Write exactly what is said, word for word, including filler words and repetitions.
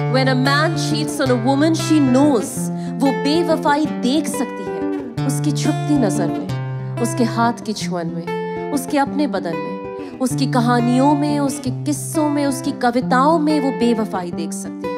When a man cheats on a woman, she knows. वो बेवफाई देख सकती है उसकी छुपती नजर में, उसके हाथ की छुअन में, उसके अपने बदन में, उसकी कहानियों में, उसके किस्सों में, उसकी कविताओं में वो बेवफाई देख सकती है।